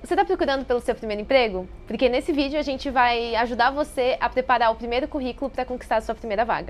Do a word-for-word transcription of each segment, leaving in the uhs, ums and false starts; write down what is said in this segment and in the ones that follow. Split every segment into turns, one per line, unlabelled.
Você está procurando pelo seu primeiro emprego? Porque nesse vídeo a gente vai ajudar você a preparar o primeiro currículo para conquistar a sua primeira vaga.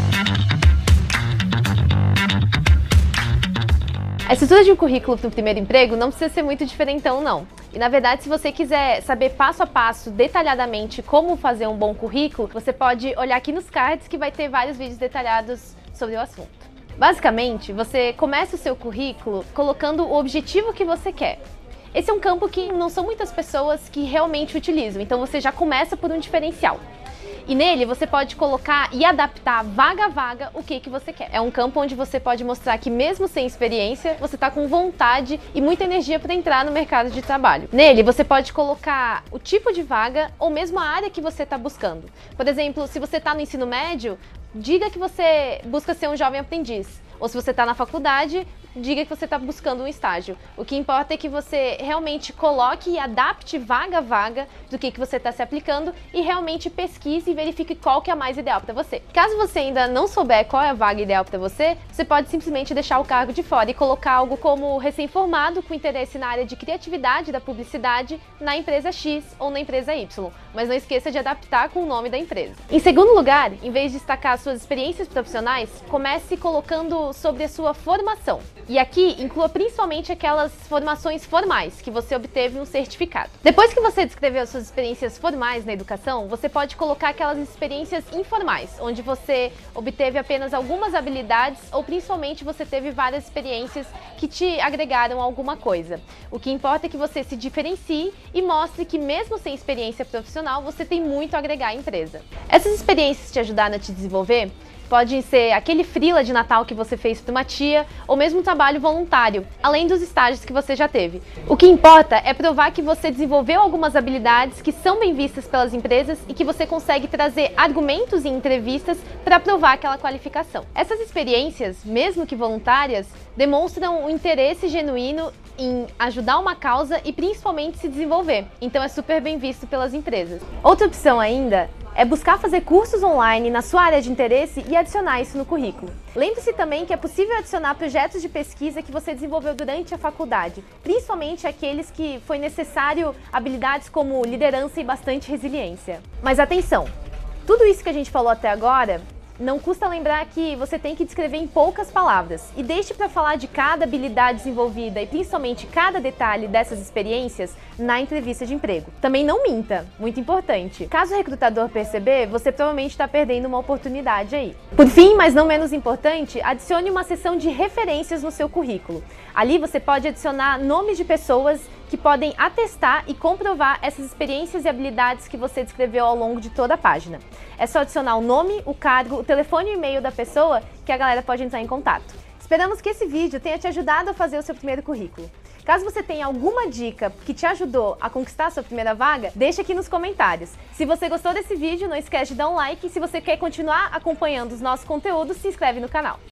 A estrutura de um currículo para o primeiro emprego não precisa ser muito diferentão, não. E na verdade, se você quiser saber passo a passo, detalhadamente, como fazer um bom currículo, você pode olhar aqui nos cards que vai ter vários vídeos detalhados sobre o assunto. Basicamente, você começa o seu currículo colocando o objetivo que você quer. Esse é um campo que não são muitas pessoas que realmente utilizam, então você já começa por um diferencial. E nele você pode colocar e adaptar vaga a vaga o que, que você quer. É um campo onde você pode mostrar que mesmo sem experiência, você está com vontade e muita energia para entrar no mercado de trabalho. Nele você pode colocar o tipo de vaga ou mesmo a área que você está buscando. Por exemplo, se você está no ensino médio, diga que você busca ser um jovem aprendiz. Ou se você está na faculdade, diga que você está buscando um estágio. O que importa é que você realmente coloque e adapte vaga a vaga do que, que você está se aplicando e realmente pesquise e verifique qual que é a mais ideal para você. Caso você ainda não souber qual é a vaga ideal para você, você pode simplesmente deixar o cargo de fora e colocar algo como recém-formado com interesse na área de criatividade da publicidade na empresa X ou na empresa Y. Mas não esqueça de adaptar com o nome da empresa. Em segundo lugar, em vez de destacar suas experiências profissionais, comece colocando sobre a sua formação. E aqui inclua principalmente aquelas formações formais que você obteve um certificado. Depois que você descreveu suas experiências formais na educação, você pode colocar aquelas experiências informais, onde você obteve apenas algumas habilidades ou principalmente você teve várias experiências que te agregaram alguma coisa. O que importa é que você se diferencie e mostre que mesmo sem experiência profissional, você tem muito a agregar à empresa. Essas experiências te ajudaram a te desenvolver? Pode ser aquele freela de Natal que você fez para uma tia, ou mesmo um trabalho voluntário, além dos estágios que você já teve. O que importa é provar que você desenvolveu algumas habilidades que são bem vistas pelas empresas e que você consegue trazer argumentos em entrevistas para provar aquela qualificação. Essas experiências, mesmo que voluntárias, demonstram um interesse genuíno em ajudar uma causa e principalmente se desenvolver, então é super bem visto pelas empresas. Outra opção ainda é buscar fazer cursos online na sua área de interesse e adicionar isso no currículo. Lembre-se também que é possível adicionar projetos de pesquisa que você desenvolveu durante a faculdade, principalmente aqueles que foi necessário habilidades como liderança e bastante resiliência. Mas atenção, tudo isso que a gente falou até agora, não custa lembrar que você tem que descrever em poucas palavras e deixe para falar de cada habilidade desenvolvida e principalmente cada detalhe dessas experiências na entrevista de emprego. Também não minta, muito importante. Caso o recrutador perceber, você provavelmente está perdendo uma oportunidade aí. Por fim, mas não menos importante, adicione uma seção de referências no seu currículo. Ali você pode adicionar nomes de pessoas que podem atestar e comprovar essas experiências e habilidades que você descreveu ao longo de toda a página. É só adicionar o nome, o cargo, o telefone e o e-mail da pessoa que a galera pode entrar em contato. Esperamos que esse vídeo tenha te ajudado a fazer o seu primeiro currículo. Caso você tenha alguma dica que te ajudou a conquistar a sua primeira vaga, deixa aqui nos comentários. Se você gostou desse vídeo, não esquece de dar um like e se você quer continuar acompanhando os nossos conteúdos, se inscreve no canal.